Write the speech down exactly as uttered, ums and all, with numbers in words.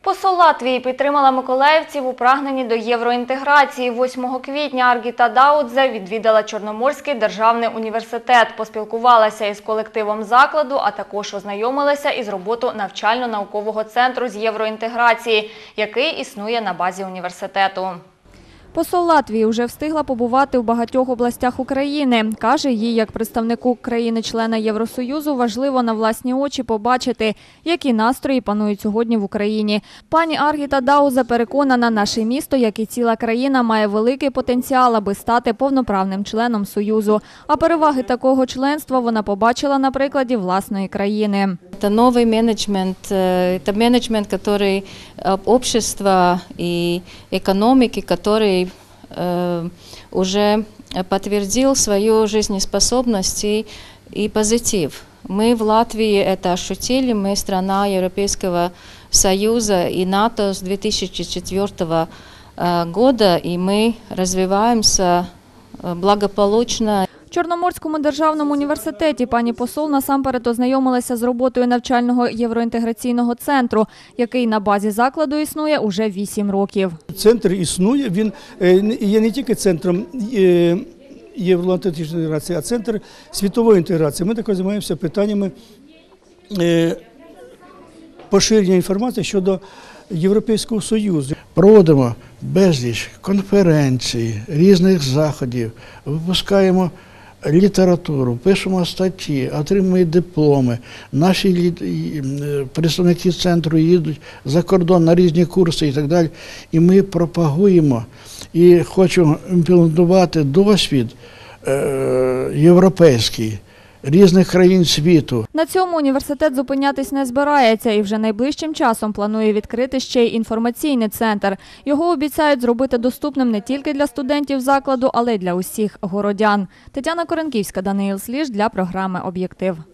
Посол Латвії підтримала миколаївців у прагненні до євроінтеграції. восьмого квітня Аргіта Даудзе відвідала Чорноморський державний університет, поспілкувалася із колективом закладу, а також ознайомилася із роботою навчально-наукового центру з євроінтеграції, який існує на базі університету. Посол Латвії вже встигла побувати в багатьох областях України. Каже, їй, як представнику країни-члена Євросоюзу, важливо на власні очі побачити, які настрої панують сьогодні в Україні. Пані Аргіта Даудзе переконана, наше місто, як і ціла країна, має великий потенціал, аби стати повноправним членом Союзу. А переваги такого членства вона побачила на прикладі власної країни. Это новый менеджмент, это менеджмент, который общества и экономики, который уже подтвердил свою жизнеспособность и, и позитив. Мы в Латвии это ощутили, мы страна Европейского Союза и НАТО с две тысячи четвёртого года, и мы развиваемся благополучно. В Чорноморському державному університеті пані посол насамперед ознайомилася з роботою навчального євроінтеграційного центру, який на базі закладу існує уже вісім років. Центр існує, він є не тільки центром євроатлантичної інтеграції, а центр світової інтеграції. Ми також займаємося питаннями поширення інформації щодо Європейського Союзу. Проводимо безліч конференцій, різних заходів, випускаємо літературу, пишемо статті, отримуємо дипломи. Наші представники центру їдуть за кордон на різні курси і так далі. І ми пропагуємо і хочемо імплементувати досвід європейський різних країн світу. На цьому університет зупинятись не збирається і вже найближчим часом планує відкрити ще й інформаційний центр. Його обіцяють зробити доступним не тільки для студентів закладу, але й для усіх городян. Тетяна Коренківська, Даниїл Сліж для програми «Об'єктив».